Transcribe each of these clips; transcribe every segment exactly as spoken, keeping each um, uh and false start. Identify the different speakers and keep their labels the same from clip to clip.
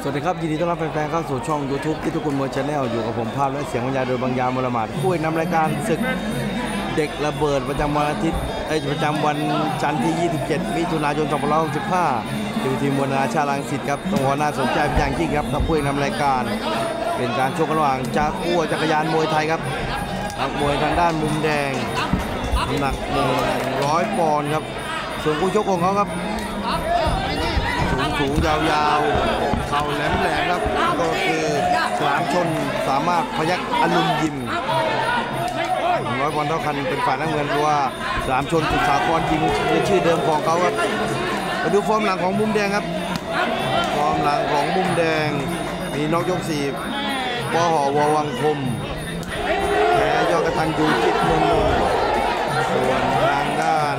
Speaker 1: สวัสดีครับยินดีต้อนรับแฟนๆเข้าสู่ช่อง ยูทูบ ที่ทุกคนมวยชาแนลอยู่กับผมภาพและเสียงบรรยายโดยบางยามละหมาดคู่นำรายการศึกเด็กระเบิดประจำวันอาทิตย์ประจำวันจันทร์ที่ ยี่สิบเจ็ด มิถุนายน สองพันห้าร้อยหกสิบห้าอยู่ทีมมวยนานาชาติรังสิตครับต้องหัวหน้าสนใจเป็นอย่างยิ่งครับกับคู่นำรายการเป็นการชกกันระหว่างจากคู่จักรยานมวยไทยครับนักมวยทางด้านมุมแดงน้ำหนักหนึ่งร้อยปอนด์ครับส่วนคู่ชกของเขาครับสูงสูงยาวๆเข่าแหลมแหลมครับก็คือฉลามชนสามารถพยักอลุมยิมร้อยปอนด์เท่ากันเป็นฝ่ายน้ำเงินเพราะว่าฉลามชนสุดสากรยิงในชื่อเดิมของเขาครับมาดูฟอร์มหลังของมุมแดงครับฟอร์มหลังของมุมแดงมีน็อกยกสี่ปอหอววังคมแพ้ยอดกระตันยูจิตเมืองนนท์ส่วนทางด้าน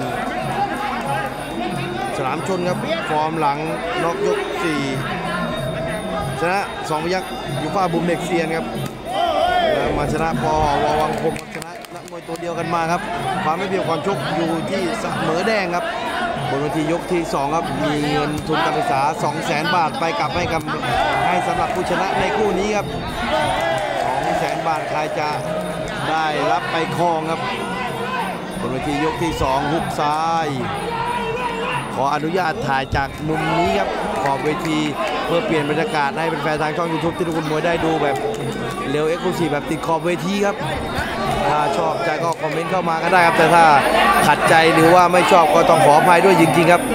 Speaker 1: ฉลามชนครับฟอร์มหลังน็อกยกสี่ชนะสองพยักยูฟ่าบุมเด็กเซียนครับแล้วมาชนะปอหอววังคมชนะนักมวยตัวเดียวกันมาครับความไม่เพียงความชกอยู่ที่เสมอแดงครับบนเวทียกที่สองครับมีเงินทุนการศึกษา สองแสน บาทไปกลับให้กับให้สำหรับผู้ชนะในคู่นี้ครับ สองแสน บาทใครจะได้รับไปครองครับบนเวทียกที่สองฮุกซ้ายขออนุญาตถ่ายจากมุมนี้ครับขอบเวทีเพื่อเปลี่ยนบรรยากาศให้เป็นแฟนทางช่อง ยูทูบ ที่ทุกคนมวยได้ดูแบบเร็วเอ็กซ์คลูซีฟแบบติดขอบเวทีครับถ้าชอบใจก็คอมเมนต์เข้ามาก็ได้ครับแต่ถ้าขัดใจหรือว่าไม่ชอบก็ต้องขออภัยด้วยจริงๆครับ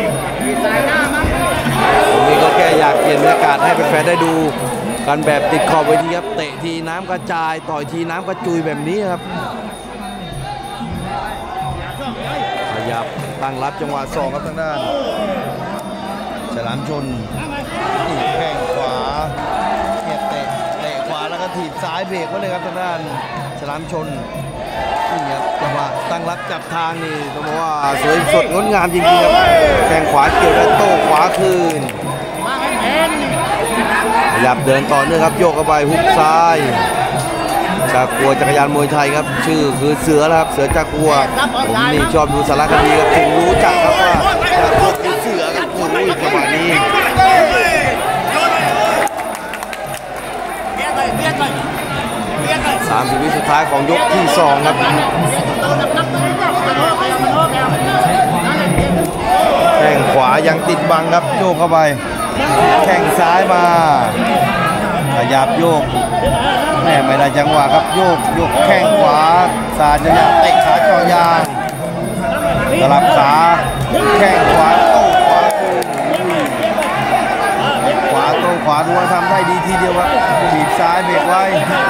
Speaker 1: ผมเองก็แค่อยากเปลี่ยนบรรยากาศให้เป็นแฟนได้ดูกันแบบติดขอบเวทีครับเตะทีน้ำกระจายต่อยทีน้ำกระจุยแบบนี้ครับขยับตั้งรับจังหวะสองครับทางด้านฉลามชนนี่แข้งขวาเนี่ยเตะเตะขวาแล้วก็ถีบซ้ายเบรกไว้เลยครับทางด้านฉลามชนนี่ครับจังหวะตั้งรับจับทางนี่ต้องบอกว่าสวยสดงดงามจริงๆครับแข้งขวาเกี่ยวแล้วโต้ขวาคืนขยับเดินต่อเนื่องครับโยกเข้าไปฮุกซ้ายจากกัวจักรยานมวยไทยครับชื่อคือเสือแล้วครับเสือจากกัวผมนี่ชอบดูสารคดีครับถึงรู้จักครับว่าจากกัวคือเสือครับโอ้ยจังหวะนี้สามสิบวิสุดท้ายของยกที่สองครับแข้งขวายังติดบังครับโยกเข้าไปแข้งซ้ายมาขยับโยกแม่ไม่ได้จังหวะครับโยกโยกแข้งขวาสาดจะเตะขาจ่อยางสลับขาแข้งขวาโต้ขวาขวาโต้ขวาดูว่าทำได้ดีทีเดียวครับบีบซ้ายเบรกไว้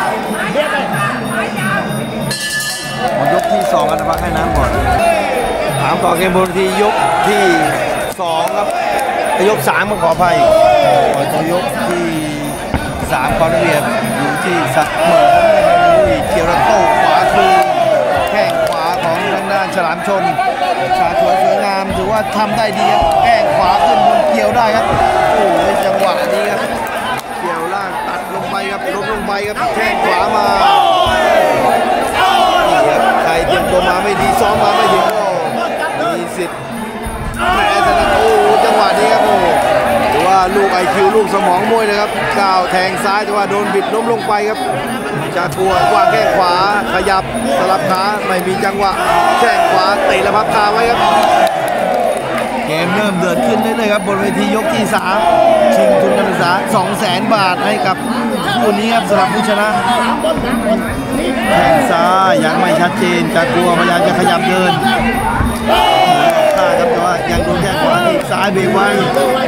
Speaker 1: หมดยกที่สองกันพักให้น้ำก่อนถามต่อเกมบนทียกที่สองครับยกสามขออภัยตัวยกที่สามความละเอียดอยู่ที่สักเหมอเกี่ยวแล้วโต้ขวาคือแข้งขวาของทางด้านฉลามชนชาสวยสวยงามถือว่าทำได้ดีครับแข้งขวาขึ้นบนเกี่ยวได้ครับโอ้ยจังหวะนี้ครับเกี่ยวล่างตัดลงไปครับลงลงไปครับแข้งขวามานี่ครับใครเตรียมตัวมาไม่ดีซ้อมมาไม่ถึงก็มีสิทธิ์แพ้ชนะโอ้จังหวะนี้ครับโอ้หรือว่าลูกไอคิวลูกสมองมวยเลยครับก้าวแทงซ้ายแต่ว่าโดนบิดล้มลงไปครับจากกัววางแข้งขวาขยับสลับขาไม่มีจังหวะแข้งขวาเตะและพับขาไว้ครับเกมเริ่มเดือดขึ้นเรื่อยๆครับบนเวทียกที่สามชิงทุนการศึกษา สองแสน บาทให้กับคู่นี้ครับสำหรับผู้ชนะแข้งซ้ายยังไม่ชัดเจนจากกัวพยายามจะขยับเดินข้าครับแต่ว่ายังโดนแข้งขวาที่ซ้ายเบรกไว้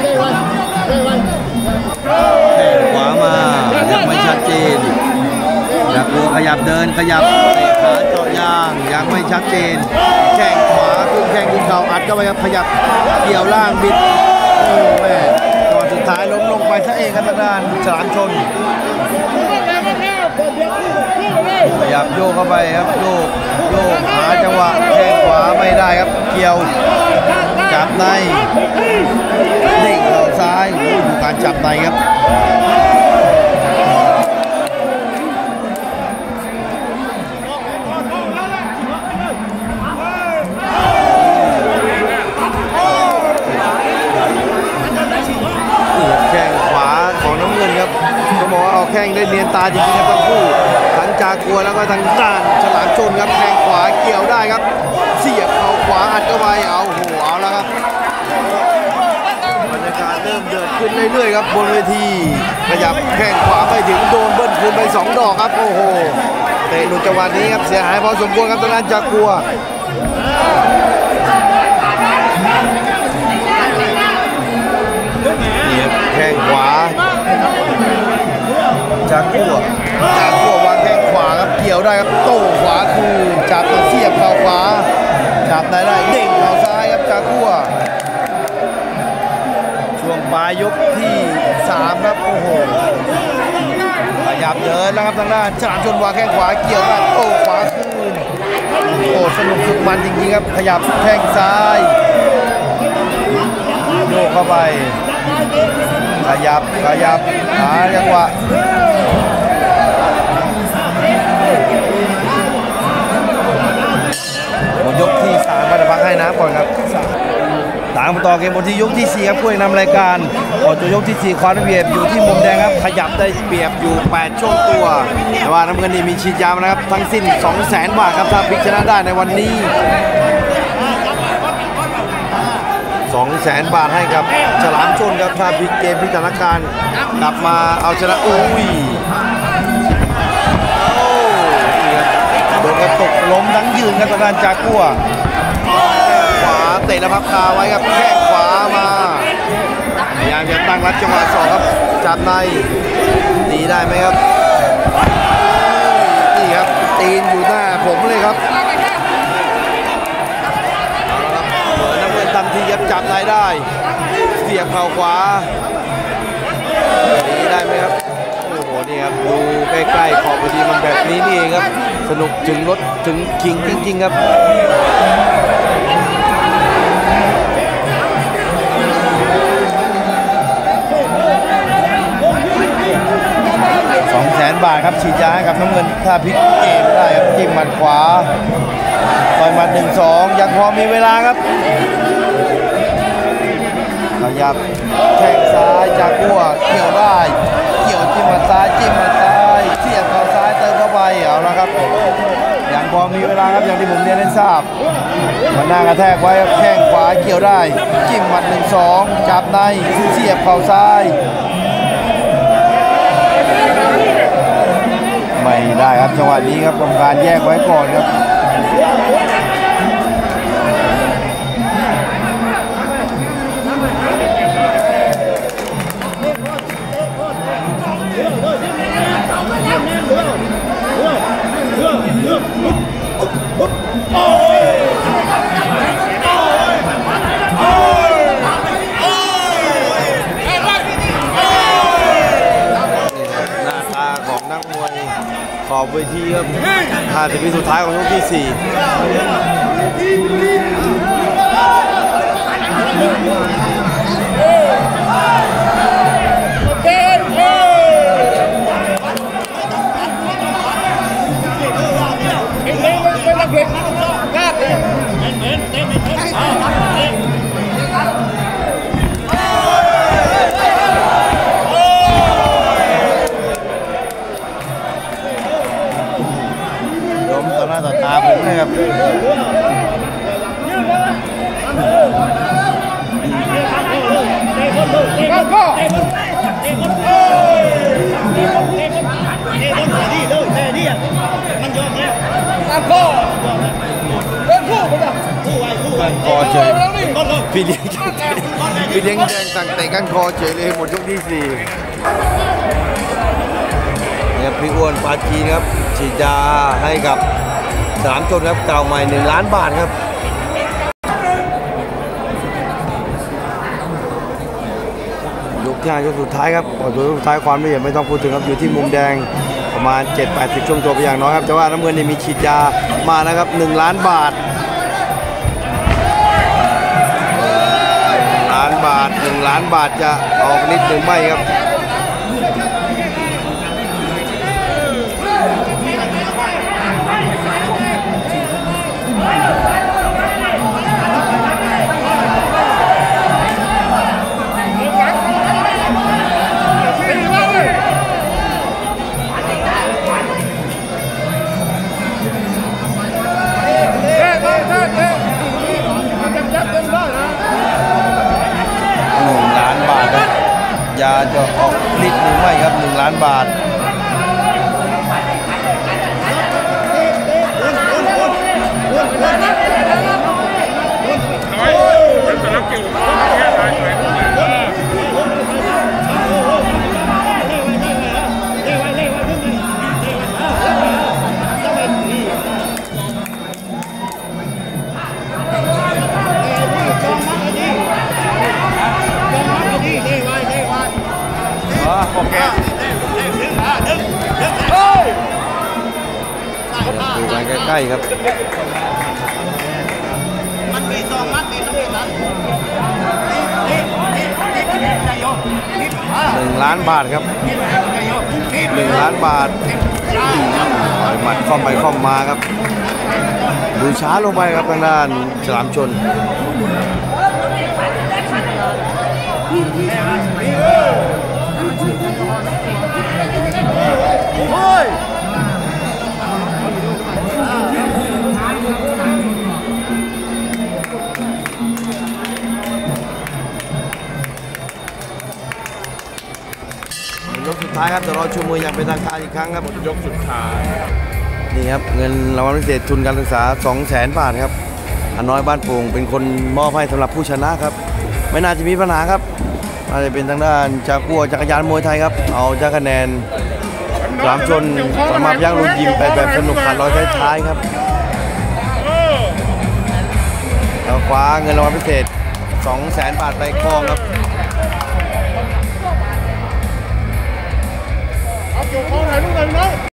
Speaker 1: แข้งขวามายังไม่ชัดเจนจากกัวขยับเดินขยับเตะขาเจาะยางยังไม่ชัดเจนแข้งขวาขึ้นแข้งขึ้นเข่าอัดเข้าไปครับขยับเกี่ยวล่างบิดโอ้แม่ตอนสุดท้ายล้มลงไปซะเองครับทางด้านฉลามชนขยับโยกเข้าไปครับโยกโยกหาจังหวะแข้งขวาไม่ได้ครับเกี่ยวจับในเด้งเข่าซ้ายดูการจับในครับแข้งขวาของน้ำเงินแข้งได้เนียนตาจริงๆครับทั้งคู่ทั้งจากัวแล้วก็ทั้งด้านฉลามชนครับแข้งขวาเกี่ยวได้ครับเสียบเข่าขวาอัดเข้าไปเอาโหเอาแล้วครับบรรยากาศเริ่มเดือดขึ้นเรื่อยๆครับบนเวทีขยับแข้งขวาไปถึงโดนเบิ้ลคืนไปสองดอกครับโอ้โหเตะหลุดจังหวะนี้ครับเสียหายพอสมควรครับทางด้านจากัวแข้งขวาจากกัวจากกัววางแข้งขวาครับเกี่ยวได้ครับโต้ขวาคืนจับตัวเสียบเข่าขวาจับได้ได้เด้งเข่าซ้ายครับจากกัวช่วงปลายยกที่สามครับโอ้โหขยับเดินแล้วครับทางด้านฉลามชนวางแข้งขวาเกี่ยวได้โต้ขวาคืนโอ้สนุกสุดมันจริงๆครับขยับแข้งซ้ายโยกเข้าไปขยับขยับหาจังหวะหมดยกที่สามมาพักให้น้ำก่อนครับตามต่อเกมบนที่ยกที่สี่ครับคู่เอกนำรายการก่อนจะยกที่สี่ควาเบียบอยู่ที่มุมแดงครับขยับได้เปรียบอยู่แปดช่วงตัวแต่ว่าน้ำเงินนี่มีฉีดยานะครับทั้งสิ้น สองแสน บาทครับถ้าพลิกชนะได้ในวันนี้สองแสน บาทให้กับฉลามชนครับถ้าพลิกเกมพลิกสถานการณ์กลับมาเอาชนะอุ้ยโดนกระตุกล้มทั้งยืนครับทางด้านจากัวขวาเตะแล้วพับคาไว้ครับแข้งขวามาพยายามจะตั้งรับจังหวะสองครับจับในตีได้ไหมครับนี่ครับตีนอยู่หน้าผมเลยครับเหมือนน้ำเงินทันทีครับจับในได้เสียบเข่าขวาตีได้ไหมครับโอ้โหนี่ครับดูใกล้ๆขอบพอดีมันแบบนี้นี่เองครับสนุกถึงรถถึงคิงจริงๆครับสองแสน บาทครับฉีดยาให้กับน้ำเงินถ้าพลิกเกมได้ครับจิ้มหมัดขวาต่อยหมัดหนึ่งสองยังพอมีเวลาครับขยับแข้งซ้ายจากกัวเกี่ยวได้เกี่ยวจิ้มหมัดซ้ายจิ้มหมัดซ้ายเสียบเข่าซ้ายเติมเข้าไปเอาละครับยังพอมีเวลาครับอย่างที่ผมเรียนให้ทราบมันหน้ากระแทกไว้แข้งขวาเกี่ยวได้จิ้มหมัดหนึ่งสองจับในเสียบเข่าซ้ายไม่ได้ครับจังหวะนี้ครับกรรมการแยกไว้ก่อนครับขอบเวทีครับห้าสิบวิสุดท้ายของยกที่สี่ต่อตาผมนะครับกันคอเฉยพี่เลี้ยงพี่เลี้ยงแดงสั่งเตะกันคอเฉยเลยหมดยกที่สี่เนี่ยพี่อ้วนปาจีนครับฉีดยาให้กับฉลามชนครับเก่าใหม่หนึ่งล้านบาทครับยกที่ห้ายกสุดท้ายครับยกสุดท้ายความละเอียดไม่ต้องพูดถึงครับอยู่ที่มุมแดงประมาณ เจ็ดแปดสิบ ช่วงตัวไปอย่างน้อยครับแต่ว่าน้ำเงินนี่มีฉีดยามานะครับหนึ่งล้านบาทล้านบาทหนึ่งล้านบาทจะออกนิดหรือไม่ครับยาจะออกฤทธิ์หรือไม่ครับหนึ่งล้านบาทโอเคดูกันใกล้ๆครับ
Speaker 2: มันมีซองมัดมีต้องมีนั้น
Speaker 1: หนึ่งล้านบาทครับหนึ่งล้านบาทหมัดข้อมไปข้อมมาครับดูช้าลงไปครับทางด้านฉลามชนยกสุดท้ายครับเดี๋ยวรอชูมืออย่างเป็นทางการอีกครั้งครับยกสุดท้ายนี่ครับเงินรางวัลพิเศษทุนการศึกษา สองแสน บาทครับอาน้อยบ้านโป่งเป็นคนมอบให้สำหรับผู้ชนะครับไม่น่าจะมีปัญหาครับน่าจะเป็นทางด้านจากกัวจักรยานมวยไทยครับเอาจากคะแนนสามชนสามารถย่างลุยยิมไปแบบสนุกขันร้อยท้ายๆครับแล้วคว้าเงินรางวัลพิเศษ สองแสน บาทไปครองครับ
Speaker 2: เอาเกี่ยวคอถ่ายรูปหน่อยน้อง